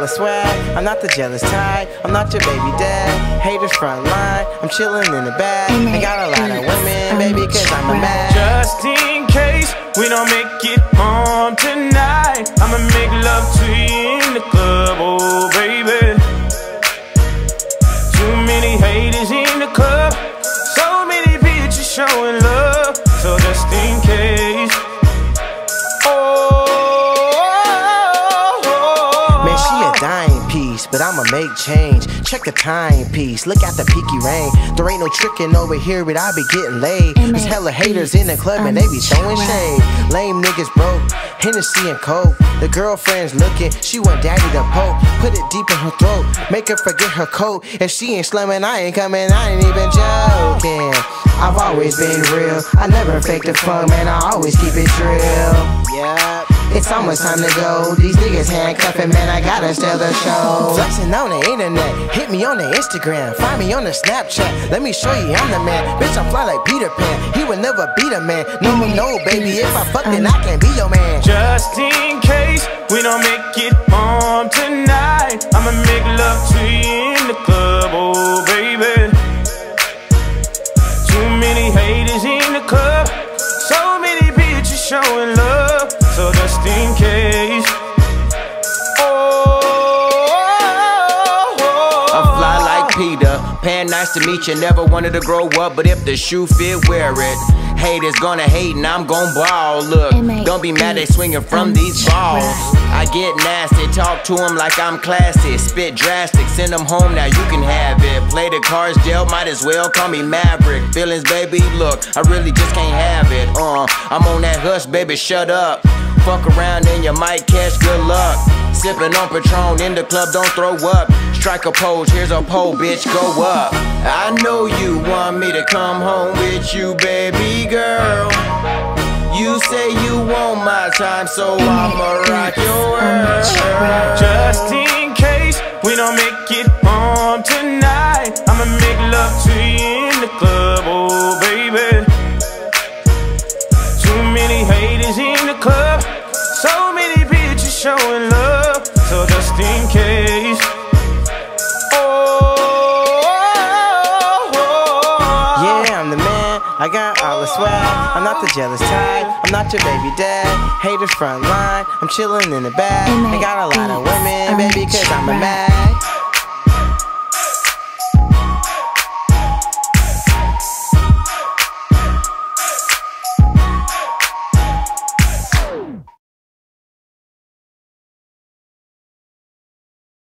the swag, I'm not the jealous type, I'm not your baby dad. Haters front line, I'm chillin' in the back. I got a lot of women, baby, cause I'm a man. Just in case we don't make it home tonight, I'ma make love to you in the club, oh baby. Too many haters in the club, so many bitches showing love. So just in case, man, she a dying piece, but I'ma make change. Check the timepiece, look at the peaky rain. There ain't no tricking over here, but I be getting laid. There's hella haters in the club and they be throwing shade. Lame niggas broke, Hennessy and Coke. The girlfriend's looking, she want daddy to poke. Put it deep in her throat, make her forget her coat. If she ain't slumming, I ain't coming, I ain't even joking. I've always been real, I never fake the fun, man, I always keep it real. Yeah. It's almost time to go. These niggas handcuffing, man, I gotta steal the show. Flexing on the internet, hit me on the Instagram, find me on the Snapchat. Let me show you I'm the man. Bitch, I'm fly like Peter Pan. He would never beat a man. No, baby, if I fuck, then I can't be your man. Just in case we don't make it home tonight, I'ma make love to you in the club, oh baby. Too many haters in the club, so many bitches showing love. So just in case, I'm fly like Peter Pan, nice to meet you, never wanted to grow up, but if the shoe fit, wear it. Haters gonna hate and I'm gon' ball. Look, don't be mad they swinging from these balls. I get nasty, talk to them like I'm classy. Spit drastic, send them home, now you can have it. Play the cards dealt, might as well call me Maverick. Feelings, baby, look, I really just can't have it. I'm on that hush, baby, shut up. Fuck around and you might catch good luck. Sipping on Patron in the club, don't throw up. Strike a pose, here's a pole, bitch, go up. I know you want me to come home with you, baby girl. You say you want my time, so I'ma rock your world. just in case we don't make it home tonight, I'ma make love to you in the club, oh baby. Too many haters in the club, so many bitches showing love. So just in case, yeah, I'm the man, I got all the swag. I'm not the jealous type, I'm not your baby dad. Haters front line, I'm chillin' in the back. I got a lot of women, baby, cause I'm a mag.